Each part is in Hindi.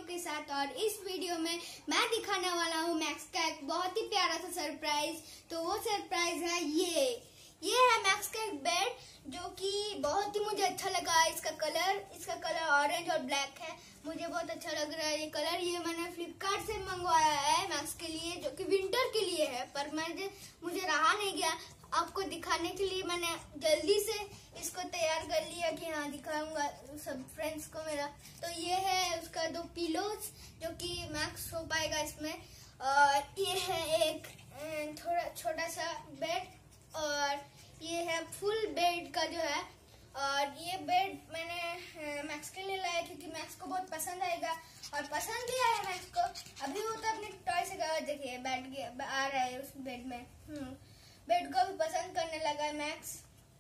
के साथ। और इस वीडियो में मैं दिखाने वाला हूँ मैक्स का एक बहुत ही प्यारा सा सरप्राइज। तो वो सरप्राइज है ये है मैक्स का एक बेड जो कि बहुत ही मुझे अच्छा लगा। इसका कलर ऑरेंज और ब्लैक है। मुझे बहुत अच्छा लग रहा है ये कलर। ये मैंने फ्लिपकार्ट से मंगवाया है मैक्स के लिए, जो कि विंटर के लिए है, पर मुझे रहा नहीं गया। आपको दिखाने के लिए मैंने जल्दी से इसको तैयार कर लिया कि हाँ दिखाऊंगा सब फ्रेंड्स को मेरा। तो ये है उसका 2 पिलोज जो कि मैक्स सो पाएगा इसमें। और ये है एक थोड़ा छोटा सा बेड और ये है फुल बेड का जो है। और ये बेड मैंने मैक्स के लिए लाया क्योंकि मैक्स को बहुत पसंद आएगा और पसंद भी आया मैक्स को। अभी वो तो अपने टॉय से गया, देखिए बैठ गया आ रहा है उस बेड में। बेड को भी पसंद करने लगा है मैक्स।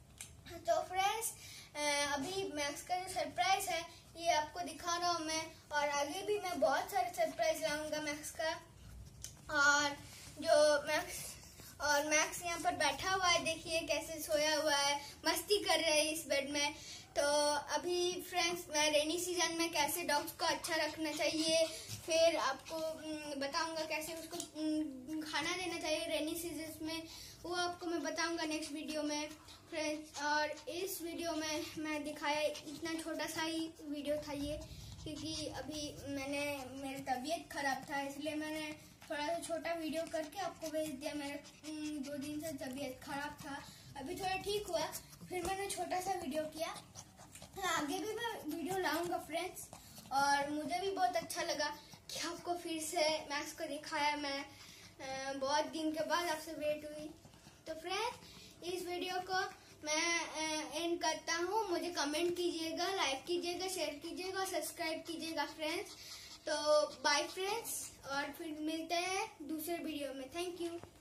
तो फ्रेंड्स अभी मैक्स का जो सरप्राइज है ये आपको दिखा रहा हूँ मैं। और आगे भी मैं बहुत सारे सरप्राइज लाऊंगा मैक्स का। और जो मैक्स यहाँ पर बैठा हुआ है, देखिए कैसे सोया हुआ है, मस्ती कर रहे हैं इस बेड में। तो अभी फ्रेंड्स मैं रेनी सीजन में कैसे डॉग्स को अच्छा रखना चाहिए, फिर आपको बताऊंगा कैसे उसको खाना देना चाहिए रेनी सीजन में, वो आपको मैं बताऊंगा नेक्स्ट वीडियो में फ्रेंड्स। और इस वीडियो में मैं दिखाया इतना छोटा सा ही वीडियो था ये, क्योंकि अभी मेरी तबीयत खराब था इसलिए मैंने थोड़ा सा छोटा वीडियो करके आपको भेज दिया। मेरे 2 दिन से तबीयत खराब था, अभी थोड़ा ठीक हुआ, फिर मैंने छोटा सा वीडियो किया। आगे भी मैं वीडियो लाऊंगा फ्रेंड्स। और मुझे भी बहुत अच्छा लगा कि आपको फिर से मैक्स को दिखाया मैं। बहुत दिन के बाद आपसे वेट हुई। तो फ्रेंड्स इस वीडियो को मैं एंड करता हूँ। मुझे कमेंट कीजिएगा, लाइक कीजिएगा, शेयर कीजिएगा, सब्सक्राइब कीजिएगा फ्रेंड्स। तो बाय फ्रेंड्स, और फिर मिलते हैं दूसरे वीडियो में। Thank you.